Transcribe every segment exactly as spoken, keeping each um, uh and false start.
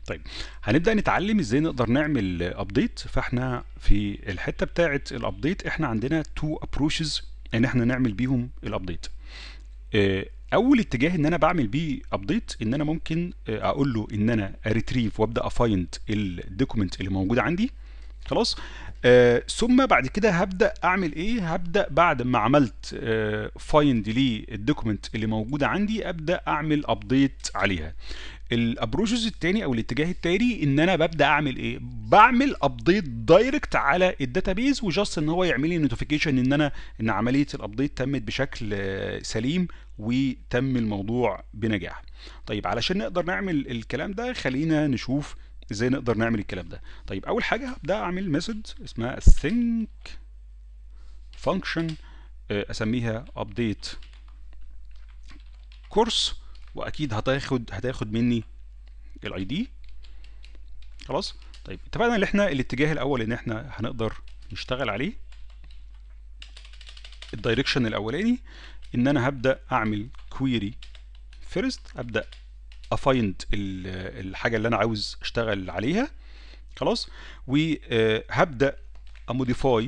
طيب هنبدأ نتعلم ازاي نقدر نعمل ابديت. فاحنا في الحتة بتاعة الابديت احنا عندنا تو ابروشز ان احنا نعمل بيهم الابديت. آه، اول اتجاه ان انا بعمل بيه ابديت ان انا ممكن آه، اقول له ان انا اريتريف وابدا افايند الدوكيمنت اللي موجود عندي. خلاص. آه ثم بعد كده هبدا اعمل ايه؟ هبدا بعد ما عملت فايند للدوكيمنت اللي موجوده عندي ابدا اعمل ابديت عليها. الابروشز التاني او الاتجاه التاني ان انا ببدا اعمل ايه؟ بعمل ابديت دايركت على الداتابيز، وجاست ان هو يعمل لي نوتيفيكيشن ان انا ان عمليه الابديت تمت بشكل آه، سليم وتم الموضوع بنجاح. طيب علشان نقدر نعمل الكلام ده خلينا نشوف ازاي نقدر نعمل الكلام ده. طيب اول حاجه هبدا اعمل ميثود اسمها sync function، آه، اسميها update course، واكيد هتاخد هتاخد مني الاي دي. خلاص. طيب اتفقنا ان احنا الاتجاه الاول ان احنا هنقدر نشتغل عليه. الدايركشن الاولاني ان انا هبدا اعمل كويري فيرست، ابدا افايند الحاجه اللي انا عاوز اشتغل عليها. خلاص. وهبدا اموديفاي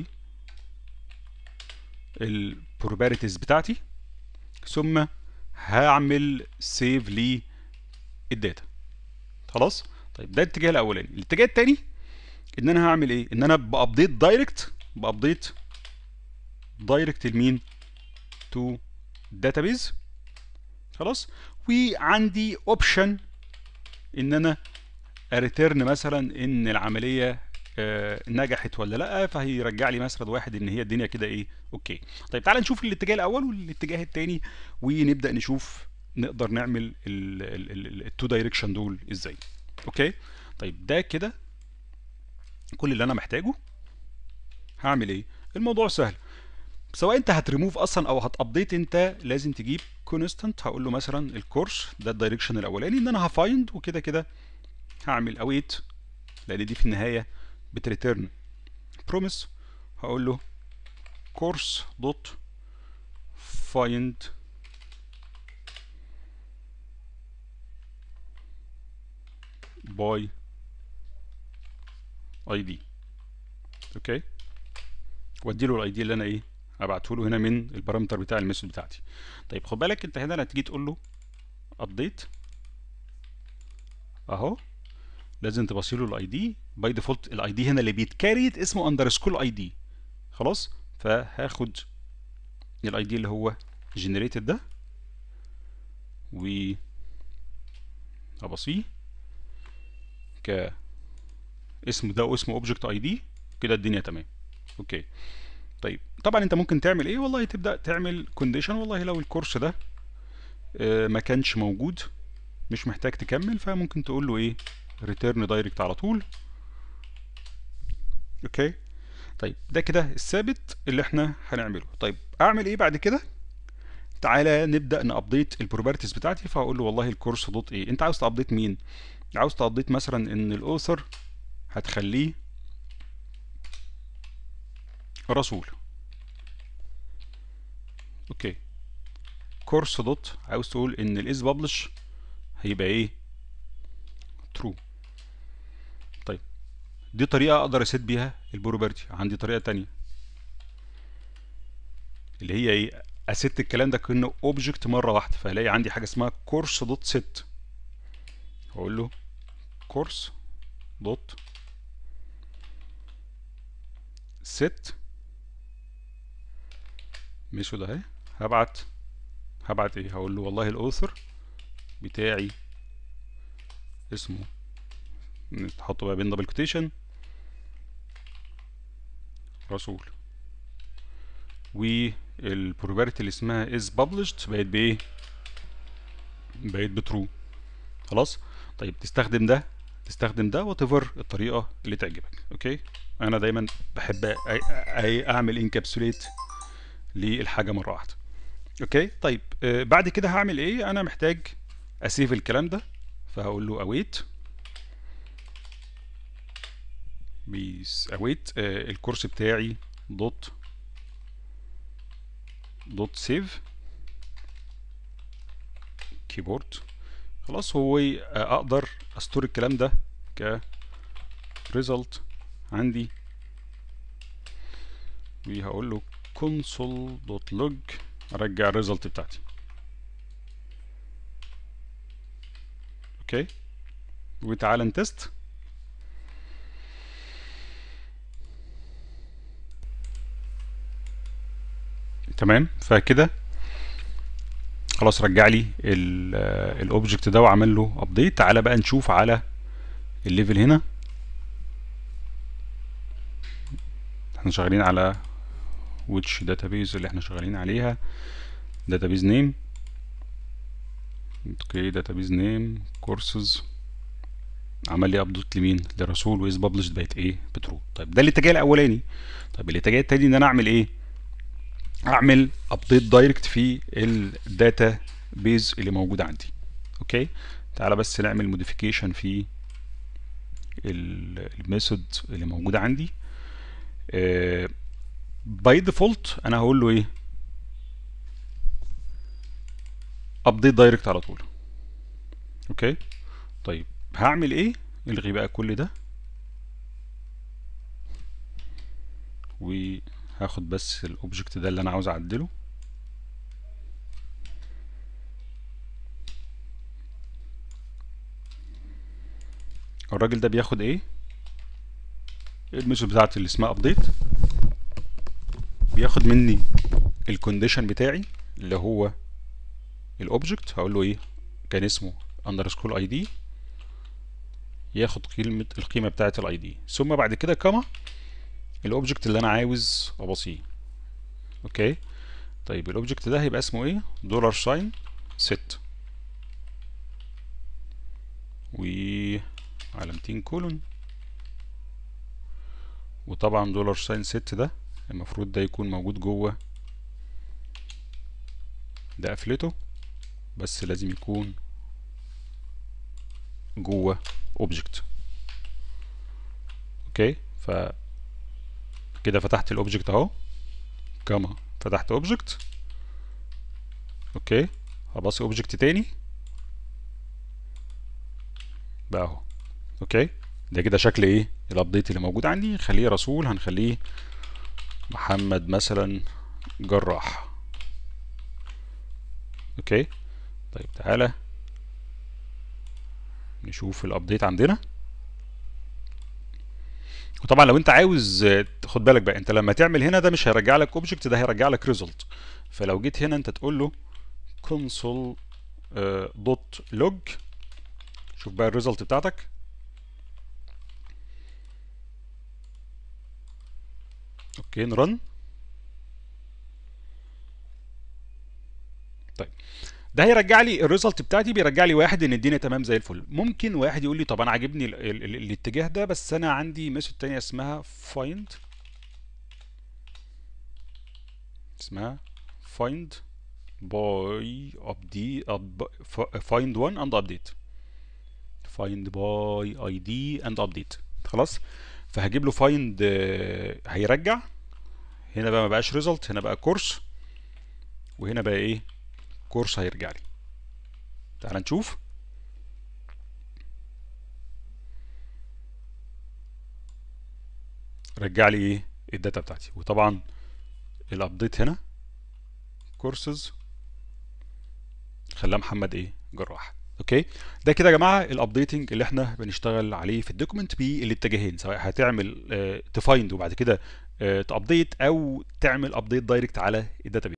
البروبابيلتيز بتاعتي، ثم هعمل سيف للداتا. خلاص. طيب ده الاتجاه الاولاني. الاتجاه الثاني ان انا هعمل ايه؟ ان انا بابديت دايركت بابديت دايركت لمين؟ تو داتابيز. خلاص. وعندي اوبشن ان انا اريتيرن مثلا ان العمليه آه، نجحت ولا لا، فهيرجع لي مسرد واحد ان هي الدنيا كده ايه، اوكي. طيب تعال نشوف الاتجاه الاول والاتجاه الثاني ونبدا نشوف نقدر نعمل التو دايركشن دول ازاي. اوكي. طيب ده كده كل اللي انا محتاجه. هعمل ايه؟ الموضوع سهل. سواء انت هتريموف اصلا او هتابديت، انت لازم تجيب كونستانت. هقول له مثلا الكورس ده الدايركشن الاولاني ان انا هفايند، وكده كده هعمل اويت لان دي في النهايه بتريتيرن بروميس. هقول له كورس دوت فايند باي اي دي. اوكي. وادي له الاي دي اللي انا ايه هبعته له هنا من البارامتر بتاع الميثود بتاعتي. طيب خد بالك انت هنا هتيجي تقول له ابديت اهو، لازم تبصي له الاي دي. باي ديفولت الاي دي هنا اللي بيتكاريت اسمه اندرسكول اي دي. خلاص. فهاخد الاي دي اللي هو جنريتد ده وهبصيه كاسم ده واسمه اوبجكت اي دي. كده الدنيا تمام. اوكي. طيب طبعا انت ممكن تعمل ايه؟ والله تبدا تعمل كونديشن، والله لو الكورس ده آه، ما كانش موجود مش محتاج تكمل، فممكن تقول له ايه؟ ريتيرن دايركت على طول. اوكي. طيب ده كده الثابت اللي احنا هنعمله. طيب اعمل ايه بعد كده؟ تعالى نبدا نابديت البروبرتيز بتاعتي. فهقول له والله الكورس دوت ايه. انت عاوز تابديت مين؟ عاوز تابديت مثلا ان الاوثر هتخليه رسول. اوكي. كورس دوت عاوز تقول ان الاز ببلش هيبقى ايه؟ ترو. طيب دي طريقه اقدر اسيت بيها البروبرتي. عندي طريقه تانية اللي هي ايه؟ اسيت الكلام ده كانه اوبجكت مره واحده. فهلاقي عندي حاجه اسمها كورس دوت سيت. هقول له كورس دوت سيت ميثود اهي. هبعت هبعت ايه؟ هقول له والله الاوثر بتاعي اسمه، نحطه بقى بين دبل كوتيشن، رسول. والبروبرتي اللي اسمها از ببلشد بقت بايه؟ بقت بترو. خلاص. طيب تستخدم ده تستخدم ده وات ايفر الطريقه اللي تعجبك. اوكي. انا دايما بحب أي- أي اعمل انكابسوليت للحاجه مره واحده. اوكي. طيب آه بعد كده هعمل ايه؟ انا محتاج اسيف الكلام ده. فهقول له اويت بيس اويت آه الكورس بتاعي دوت دوت سيف كيبورد. خلاص. هو آه اقدر استور الكلام ده ك result عندي، وهقول له console.log ارجع الريزلت بتاعتي. اوكي، وتعالى نتست. تمام، فكده خلاص رجع لي الاوبجكت ده وعمل له ابديت. تعالى بقى نشوف على الليفل هنا، احنا شغالين على which database اللي احنا شغالين عليها، database name. اوكي، database name courses عمل لي ابديت لمين؟ لرسول، واز ببلشد بقت ايه؟ بترو. طيب ده الاتجاه الاولاني. طيب الاتجاه التاني ان انا اعمل ايه؟ اعمل ابديت دايركت في الداتا بيز اللي موجود عندي. اوكي، تعالى بس نعمل موديفيكيشن في الميثود اللي موجوده عندي. باي ديفولت انا هقول له ايه؟ ابديت دايركت على طول. اوكي، طيب هعمل ايه؟ الغي بقى كل ده، وهاخد بس الاوبجكت ده اللي انا عاوز اعدله. الراجل ده بياخد ايه؟ الميثود بتاعتي اللي اسمها ابديت، بياخد مني الكونديشن بتاعي اللي هو الاوبجكت. هقول له ايه؟ كان اسمه اندرسكول اي دي، ياخد قيمه القيمه بتاعه الاي دي، ثم بعد كده كما الاوبجكت اللي انا عاوز ابصيه. اوكي، طيب الاوبجكت ده هيبقى اسمه ايه؟ دولار ساين ست وعلامتين كولون، وطبعا دولار ساين ست ده المفروض ده يكون موجود جوه، ده قفلته، بس لازم يكون جوه اوبجكت. اوكي، ف كده فتحت الاوبجكت اهو، كما فتحت اوبجكت. اوكي، هبصي اوبجكت تاني بقى اهو. اوكي، ده كده شكل ايه الابديت اللي موجود عندي. خليه رسول، هنخليه محمد مثلا جراح. اوكي، طيب تعالى نشوف الابديت عندنا. وطبعا لو انت عاوز خد بالك بقى، انت لما تعمل هنا ده مش هيرجع لك اوبجكت، ده هيرجع لك ريزلت. فلو جيت هنا انت تقول له console دوت لوج، شوف بقى الريزلت بتاعتك. اوكي، نرن. طيب ده هيرجع لي الريزلت بتاعتي، بيرجع لي واحد ان الدنيا تمام زي الفل. ممكن واحد يقول لي طب انا عاجبني ال ال ال الاتجاه ده، بس انا عندي ميثود تانية اسمها find، اسمها find by update find one and update find by id and update. خلاص، فهجيب له find هيرجع هنا بقى، ما بقاش ريزلت، هنا بقى كورس، وهنا بقى ايه؟ كورس هيرجع لي. تعال نشوف. رجع لي ايه؟ الداتا بتاعتي. وطبعا الابديت هنا كورسز خلاه محمد ايه؟ جراح. اوكي، ده كده يا جماعه الابديتنج اللي احنا بنشتغل عليه في الدوكيمنت بالاتجاهين، سواء هتعمل تفايند وبعد كده تابديت، او تعمل ابديت دايركت على الداتابيس.